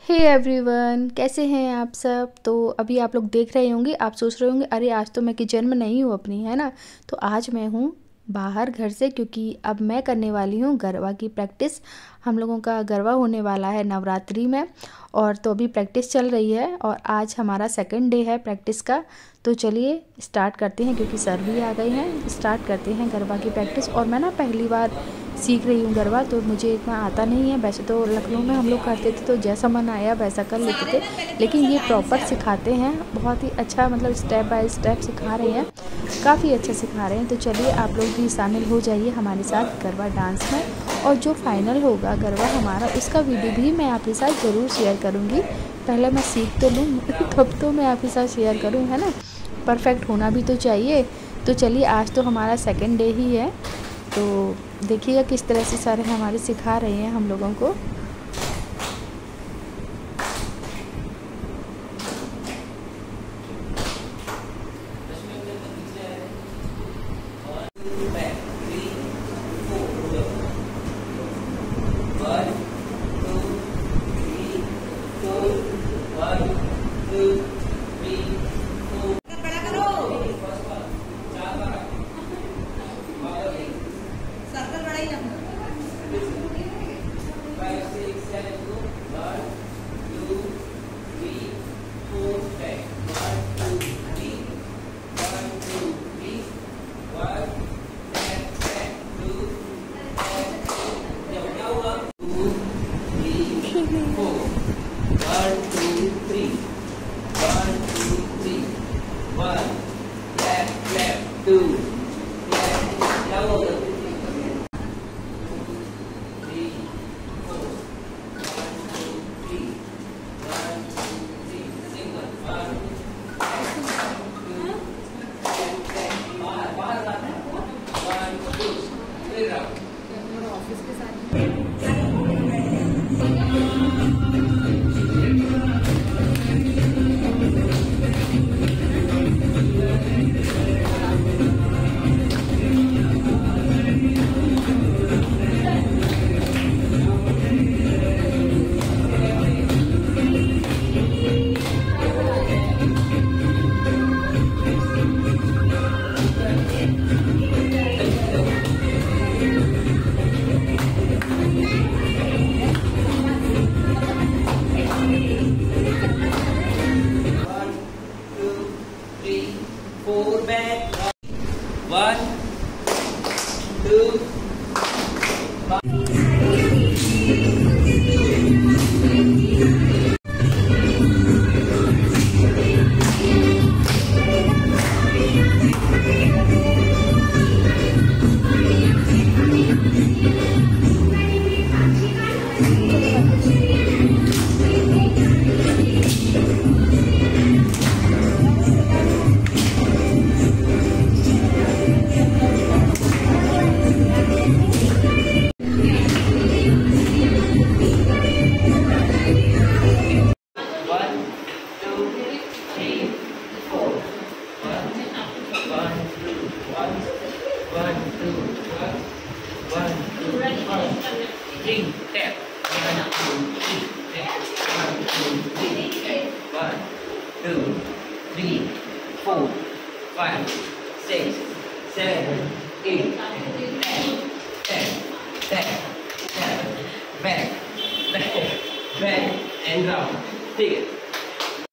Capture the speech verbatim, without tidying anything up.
Hey everyone, कैसे हैं आप सब। तो अभी आप लोग देख रहे होंगे, आप सोच रहे होंगे अरे आज तो मैं किचन में नहीं हूँ अपनी, है ना। तो आज मैं हूँ बाहर घर से, क्योंकि अब मैं करने वाली हूँ गरबा की प्रैक्टिस। हम लोगों का गरबा होने वाला है नवरात्रि में, और तो अभी प्रैक्टिस चल रही है और आज हमारा सेकंड डे है प्रैक्टिस का। तो चलिए स्टार्ट करते हैं, क्योंकि सर भी आ गए हैं। स्टार्ट करते हैं गरबा की प्रैक्टिस। और मैं ना पहली बार सीख रही हूँ गरबा, तो मुझे इतना आता नहीं है। वैसे तो लखनऊ में हम लोग करते थे तो जैसा मन आया वैसा कर लेते थे, लेकिन ये प्रॉपर सिखाते हैं, बहुत ही अच्छा, मतलब स्टेप बाय स्टेप सिखा रहे हैं, काफ़ी अच्छा सिखा रहे हैं। तो चलिए आप लोग भी शामिल हो जाइए हमारे साथ गरबा डांस में। और जो फाइनल होगा गरबा हमारा, उसका वीडियो भी मैं आपके साथ ज़रूर शेयर करूँगी। पहले मैं सीख तो लूँ तब तो मैं आपके साथ शेयर करूँ, है ना। परफेक्ट होना भी तो चाहिए। तो चलिए आज तो हमारा सेकंड डे ही है, तो देखिएगा किस तरह से सर हमारे सिखा रहे हैं हम लोगों को। Four back. One, two. Three, step. One, two, three, step. One, two, three, step. One, two, three, four, five, six, seven, eight, ten, ten, ten, ten, back, back, back, and round. Take it.